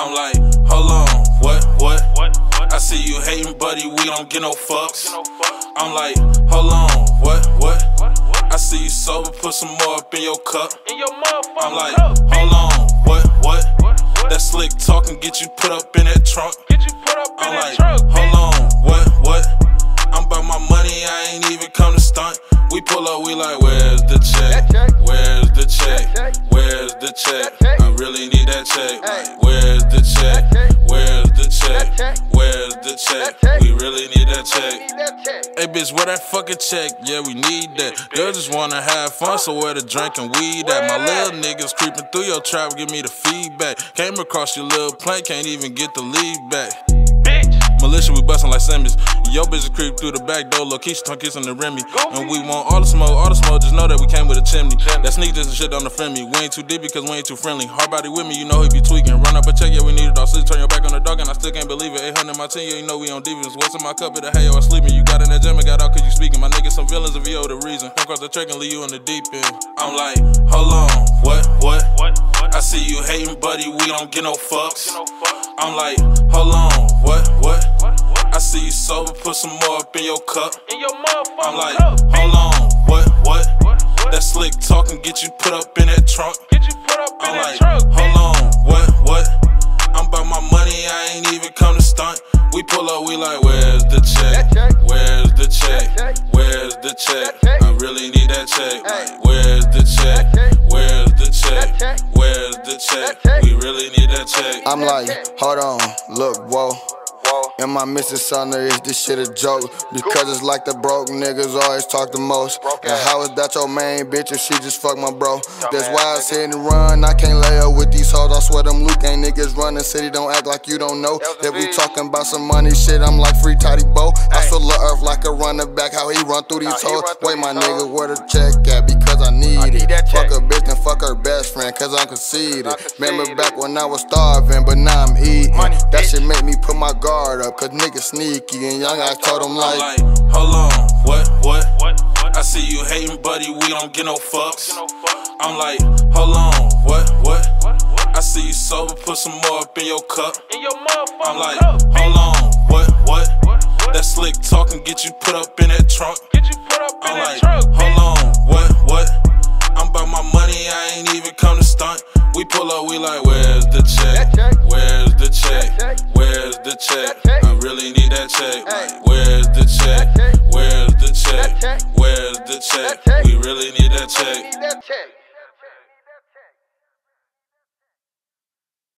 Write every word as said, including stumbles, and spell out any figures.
I'm like, hold on, what, what? I see you hating, buddy, we don't get no fucks. I'm like, hold on, what, what? I see you sober, put some more up in your cup. I'm like, hold on, what, what? That slick talking get you put up in that trunk. I'm like, hold on, what, what? I'm about my money, I ain't even come to stunt. We pull up, we like, where's the check? Where's the check? Where's the check? I really need that check. Like, where's the check? Where's the check? Where's the check? We really need that check. Hey bitch, where that fucking check? Yeah, we need that. Girls just wanna have fun, so where the drink and weed at? My little niggas creeping through your trap, give me the feedback. Came across your little plank, can't even get the lead back. Militia, we bustin' like Simmons. Yo bitch creep through the back door, Lokeisha tongue kissing the Remy. And we want all the smoke, all the smoke, just know that we came with a chimney. That sneak this and shit don't offend me. We ain't too deep because we ain't too friendly. Hard body with me, you know he be tweaking. Run up a check, yeah, we need it all. Sleep, turn your back on the dog, and I still can't believe it. eight hundred my ten, yeah, you know we on divas. What's in my cup, it a hay or sleeping. You got in that gym and got out cause you speaking. My niggas some villains if you owe the reason. Come across the track and leave you in the deep end. I'm like, hold on, what, what? I see you hating, buddy, we don't get no fucks. I'm like, hold on, what, what? I see you sober, put some more up in your cup. I'm like, hold on, what, what? That slick talking get you put up in that trunk. I'm like, hold on, what, what? I'm about my money, I ain't even come to stunt. We pull up, we like, where's the check? Where's the check? Where's the check? I really need that check. Like, where's the check? Where's the check? Where's the check? We really need that check. I'm like, hold on, look, whoa. And my missus on there, is this shit a joke? Because it's like the broke niggas always talk the most. And how is that your main bitch if she just fuck my bro? That's why I said to run, I can't lay up with these hoes. I swear them Luke ain't niggas running city, don't act like you don't know. If we talking about some money shit, I'm like free Toddy Bo. I feel the earth like a running back, how he run through these hoes. Wait, my nigga, where the check at? Because I need it. Fuck a bitch and fuck her best friend, cause I'm conceited. Remember back when I was starving, but now I'm eating. That shit make me put my guard up, cause niggas sneaky, and young I told them like, like, hold on, what, what? I see you hating, buddy, we don't get no fucks. I'm like, hold on, what, what? I see you sober, put some more up in your cup. I'm like, hold on, what, what? That slick talking get you put up in that trunk. I'm like, hold on, what, what? I'm about my money, I ain't even come to stunt. We pull up, we like, where's the check? Where's the check? Where's the check? I really need that check. Like, where's the check? Where's the check? Where's the check? We really need that check.